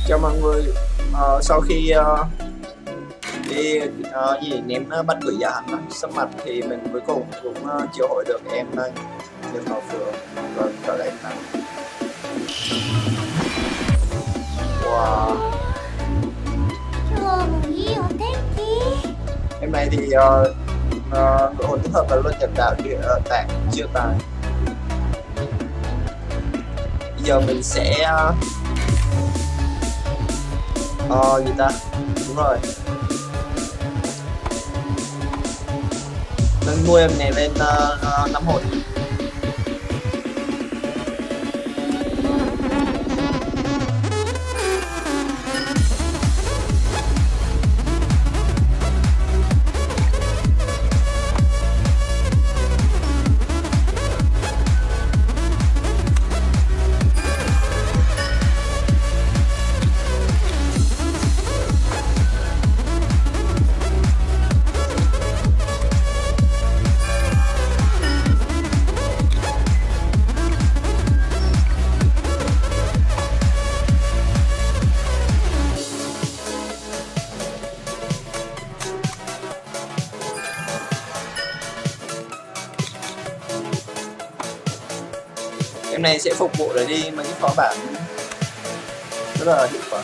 Chào mọi người. Sau khi ném bắt quỷ giả hắn sắp mặt thì mình cuối cùng cũng triệu hồi được em Nhân Bảo Phượng và trở lại em. Wow. Em này thì nội hồn tích hợp và luân nhập đạo địa tạng chưa tài. Bây giờ mình sẽ gì ta, đúng rồi, nâng nuôi em này lên 5 hồn. Em này sẽ phục vụ để đi mấy cái phó bản rất là hiệu quả.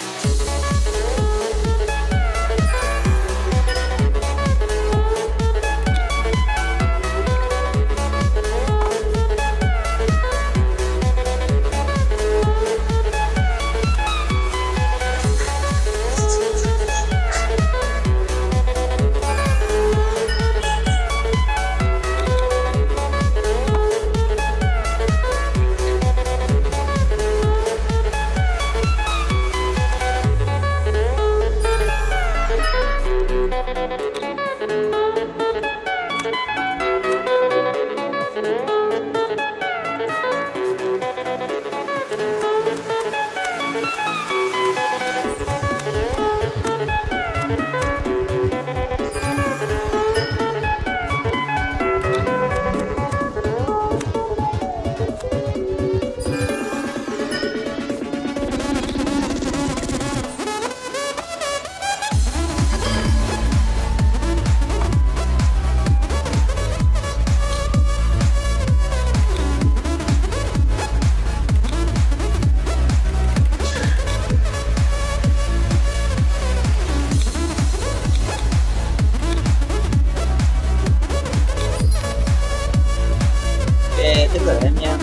Tiếp tục em nha.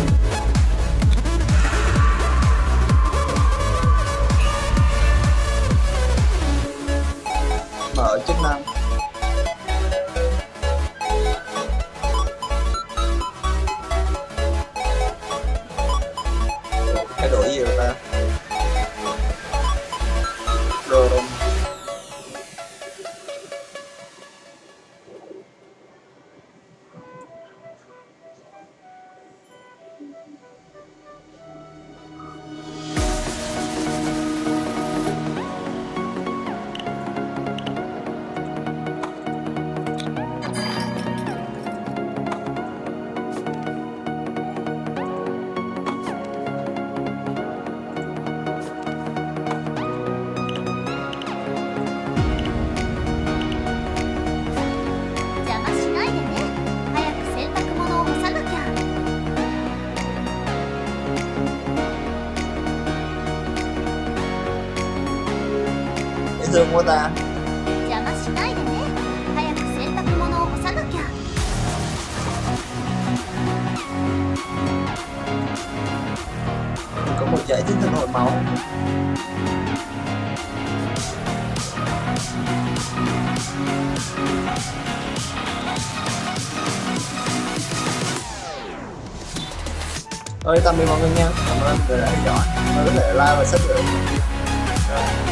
Mở chức năng. Thay đổi gì rồi ta? Rồi. Dương của ta. Có một dãy tinh thần hồi máu. Ơi, tạm biệt mọi người nha. Cảm ơn mọi người đã theo dõi. Mọi người có thể like và subscribe.